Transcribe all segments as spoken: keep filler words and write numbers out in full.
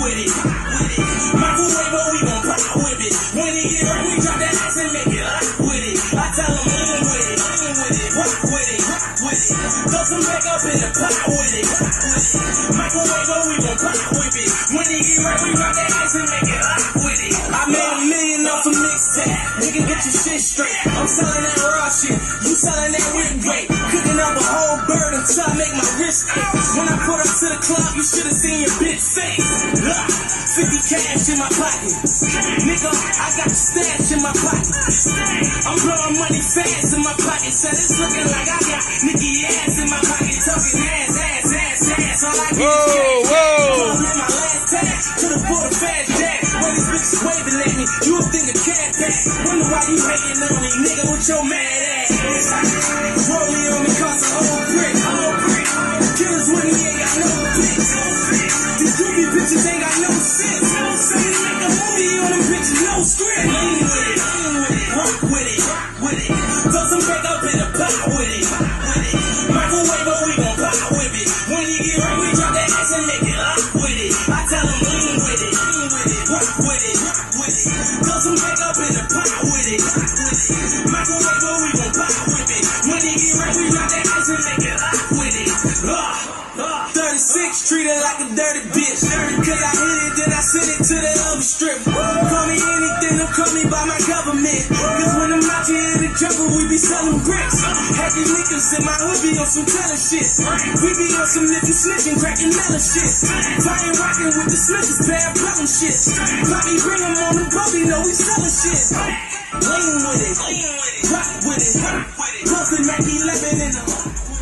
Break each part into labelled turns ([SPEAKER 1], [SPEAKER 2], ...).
[SPEAKER 1] with it. Microwave, but we gon' pop with it. When it get right, we drop that ass and make it hot with it. I tell them lean with it, lean with it, rock with it, rock with it. Throw some back up in the pot with it. Microwave, but we gon' pop with it. When it get right, we drop that ass and make it hot with it. I made a million off a mixtape. Nigga, get your shit straight. I'm selling that raw shit. You selling that whip weight. Cooking up a whole bird until I make my wrist ache. When I put up to the club, you should've seen your bitch face. Look, fifty cash in my pocket. Nigga, I got the stash in my pocket. I'm blowing money fast in my pocket. Said it's looking like I got Nicki ass in my pocket. Talking ass, ass, ass, ass. All I get is cash. I'm in my last tag. Could've bought a fast jack. When these bitches waving at me, you would think a cat pack. Wonder why you hating on me, nigga, with your mad ass. Rolling on me cost a whole brick, whole brick. Killers when he ain't got no bitch. These groovy bitches ain't got no sense. No sense. Make a movie on them bitches, no script. Lean with it, lean with it, rock with it, rock with it. Throw some back up in the pot with it, pot with it. Microwave, but we gon' pop with it. When you get right, we drop that ass and make it hot with it. I tell them lean with it, lean with it, rock with it, rock with it. Throw some back up in the pot with it, pot with it. Microwave, but we gon' pop with it. When you get right, we drop that ass and make it hot with it. Uh, uh, thirty-six, treated like a dirty bitch. Cause I hit it, then I send it to the other strip. Call me anything, don't call me by my government. Cause when I'm out here in the jungle, we be selling bricks. Had these niggas in my hood be on some telling shit. We be on some niggas snitching, cracking melon shit. Flying rocking with the Smiths, bad problem shit. Bobby bring them on the boat, you know we selling shit. Lean with it, rock with it, Puffin Mac eleven in the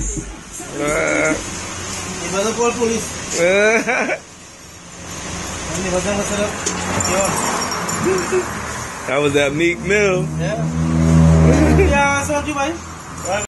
[SPEAKER 2] Iba na call police.
[SPEAKER 3] That was that Meek Mill.
[SPEAKER 2] Yeah. Yeah, I saw you, man.